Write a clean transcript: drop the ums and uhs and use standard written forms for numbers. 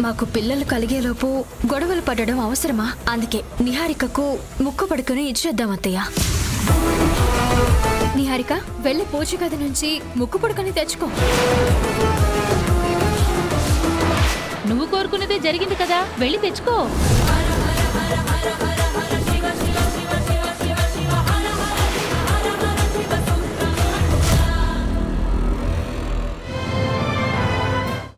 మాకు పిల్లలు కలిగేలోపు గొడవలు పడడం అవసరమా? అందుకే నిహారికకు ముక్కు పడుకుని ఇచ్చేద్దాం అత్తయ్య. నిహారిక వెళ్ళి పూజ గది నుంచి ముక్కు పడుకొని తెచ్చుకో. నువ్వు కోరుకున్నదే జరిగింది కదా, వెళ్ళి తెచ్చుకో.